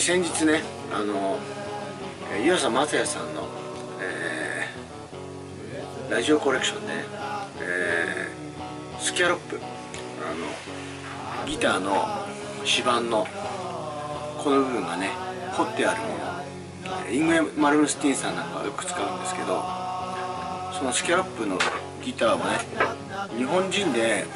先日ね湯浅正也さんの、ラジオコレクションで、スキャロップギターの指板のこの部分がね彫ってあるもの、イングウェ・マルムスティンさんなんかはよく使うんですけど、そのスキャロップのギターをね日本人で、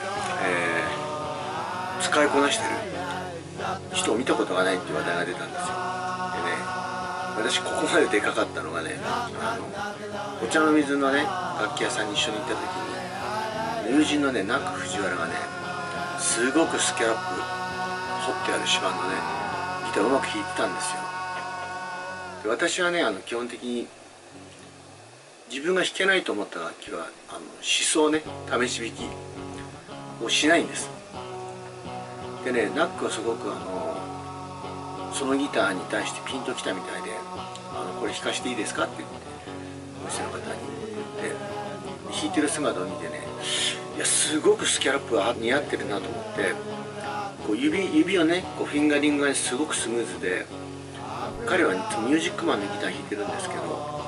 使いこなしてる人を見たことがないっていう話題が出たんですよ。でね、私ここまででかかったのがね、お茶の水のね楽器屋さんに一緒に行った時に友人のねナック藤原がねすごくスキャロップ彫ってある指板のねギターをうまく弾いてたんですよ。で私はね基本的に自分が弾けないと思った楽器は試奏ね、試し弾きをしないんです。でね、ナックはすごくそのギターに対してピンときたみたいでこれ弾かしていいですかって言ってお店の方に言って弾いてる姿を見てね、いやすごくスキャロップが似合ってるなと思って、こう指をねこうフィンガリングがすごくスムーズで、彼はミュージックマンのギター弾いてるんですけど、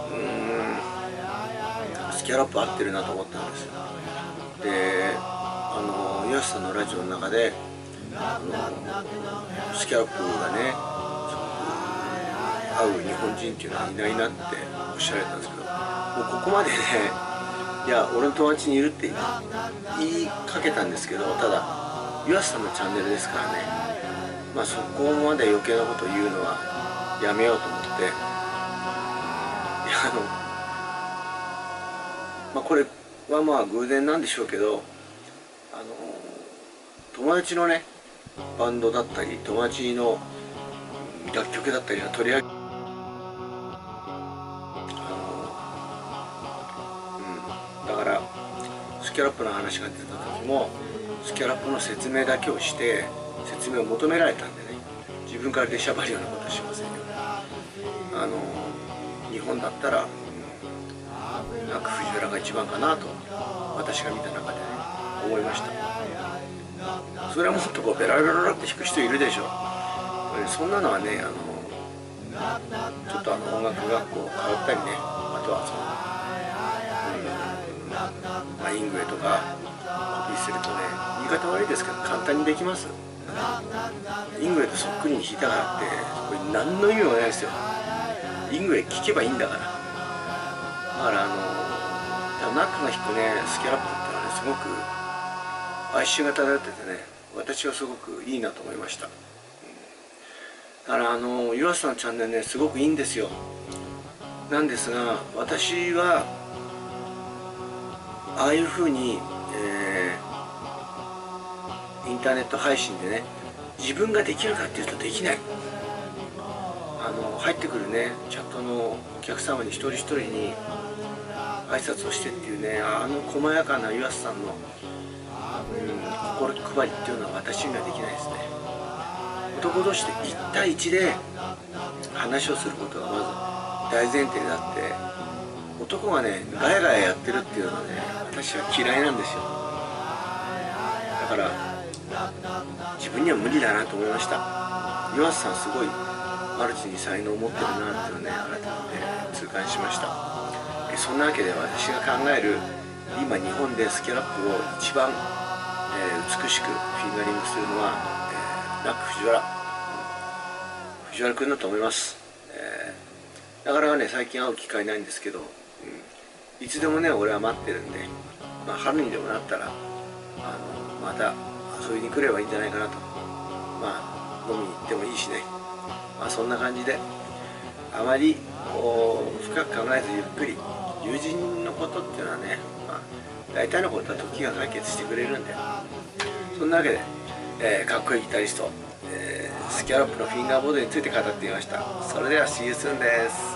スキャロップ合ってるなと思ったんです。で湯浅さんのラジオの中でスキャロップがね合う日本人っていうのはいないなっておっしゃられたんですけど、もうここまでね、いや俺の友達にいるって言いかけたんですけど、ただ湯浅さんのチャンネルですからね、まあそこまで余計なことを言うのはやめようと思って、まあこれはまあ偶然なんでしょうけど、友達のねバンドだったり友達の楽曲だったりが取り上げだからスキャロップの話が出た時もスキャロップの説明だけをして説明を求められたんでね、自分から出しゃばるようなことはしませんよ。日本だったらナック藤原が一番かなと私が見た中でね思いました。それはもっとこうベラベラベラって弾く人いるでしょ。そんなのはねちょっと音楽学校通ったりね、あとはイングウェとかコピーするとね、言い方悪いですけど簡単にできます。イングウェとそっくりに弾いたからってこれ何の意味もないですよ。イングウェ聴けばいいんだから。だからナックが弾くねスキャロップっていうのはねすごく哀愁が漂っててね、私はすごくいいなと思いました。だから湯浅さんのチャンネルねすごくいいんですよ。なんですが私はああいうふうに、インターネット配信でね自分ができるかっていうとできない。入ってくるねチャットのお客様に一人一人に挨拶をしてっていうね、細やかな湯浅さんの、心配りっていうのは私にはできないですね。男同士で1対1で話をすることがまず大前提であって、男がねガヤガヤやってるっていうのはね私は嫌いなんですよ。だから自分には無理だなと思いました。湯浅さんすごいマルチに才能を持ってるなっていうのをね改めて痛感しました。そんなわけで私が考える今日本でスキャロップを一番、美しくフィンガリングするのは、ナック藤原君だと思います。なかなかね最近会う機会ないんですけど、いつでもね俺は待ってるんで、まあ、春にでもなったらまた遊びに来ればいいんじゃないかなと。まあ飲みに行ってもいいしね、まあそんな感じであまり深く考えずゆっくり、友人のことっていうのはね、まあ、大体のことは時が解決してくれるんで、そんなわけで、かっこいいギタリスト、スキャロップのフィンガーボードについて語ってみました。それでは See you soon です。